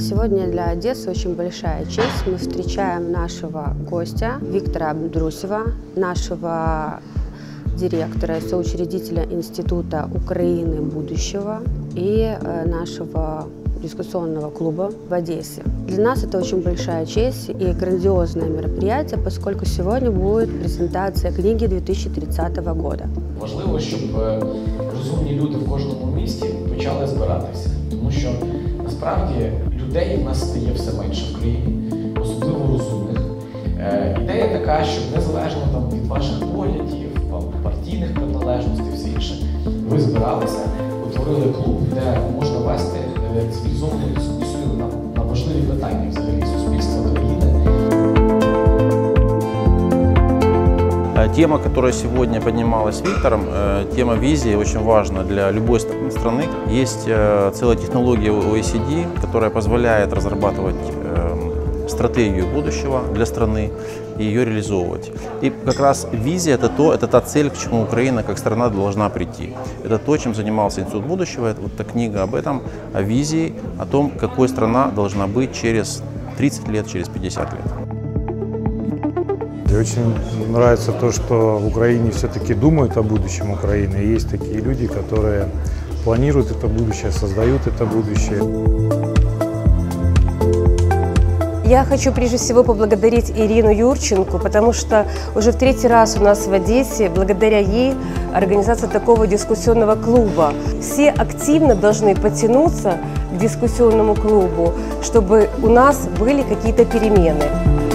Сегодня для Одессы очень большая честь. Мы встречаем нашего гостя Виктора Абдрусева, нашего директора и соучредителя Института Украины будущего и нашего дискуссионного клуба в Одессе. Для нас это очень большая честь и грандиозное мероприятие, поскольку сегодня будет презентация книги 2030 года. Важливо, щоб розумні люди в кожному місті почали збиратися, тому що насправді людей в нас стає все менше в країні, особливо розумних. Ідея така, щоб незалежно від ваших поглядів, партійних приналежностей, все інше, ви збиралися, утворили клуб, де можна вести цивілізовану дискусію на важливі питання взагалі суспільства, країни. Тема, которая сегодня поднималась Виктором, тема визии, очень важна для любой страны. Есть целая технология OECD, которая позволяет разрабатывать стратегию будущего для страны и ее реализовывать. И как раз визия это та цель, к чему Украина как страна должна прийти. Это то, чем занимался Институт будущего. Это вот эта книга об этом, о визии, о том, какой страна должна быть через 30 лет, через 50 лет. Мне очень нравится то, что в Украине все-таки думают о будущем Украины. И есть такие люди, которые планируют это будущее, создают это будущее. Я хочу прежде всего поблагодарить Ирину Юрченко, потому что уже в третий раз у нас в Одессе, благодаря ей, организация такого дискуссионного клуба. Все активно должны потянуться к дискуссионному клубу, чтобы у нас были какие-то перемены.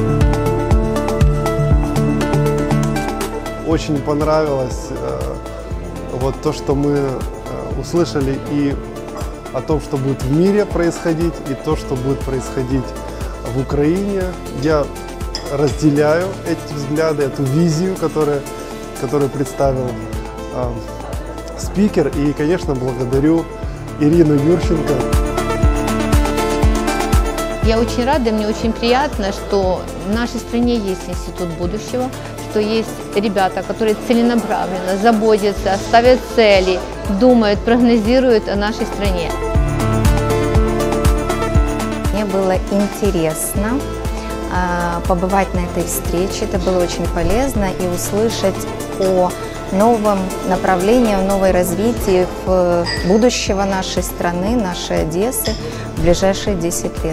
Очень понравилось вот то, что мы услышали и о том, что будет в мире происходить, и то, что будет происходить в Украине. Я разделяю эти взгляды, эту визию, которую представил спикер. И, конечно, благодарю Ирину Юрченко. Я очень рада, мне очень приятно, что в нашей стране есть Институт будущего, что есть ребята, которые целенаправленно заботятся, ставят цели, думают, прогнозируют о нашей стране. Мне было интересно побывать на этой встрече, это было очень полезно, и услышать о новом направлении, о новой развитии будущего нашей страны, нашей Одессы в ближайшие 10 лет.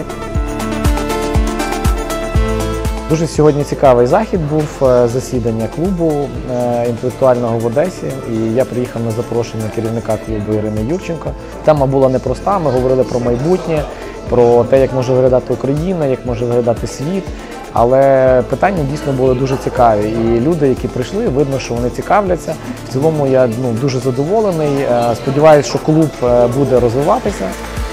Дуже сьогодні цікавий захід був, засідання клубу інтелектуального в Одесі, і я приїхав на запрошення керівника клубу Ірини Юрченко. Тема була непроста, ми говорили про майбутнє, про те, як може виглядати Україна, як може виглядати світ, але питання дійсно були дуже цікаві, і люди, які прийшли, видно, що вони цікавляться. В цілому я дуже задоволений, сподіваюся, що клуб буде розвиватися.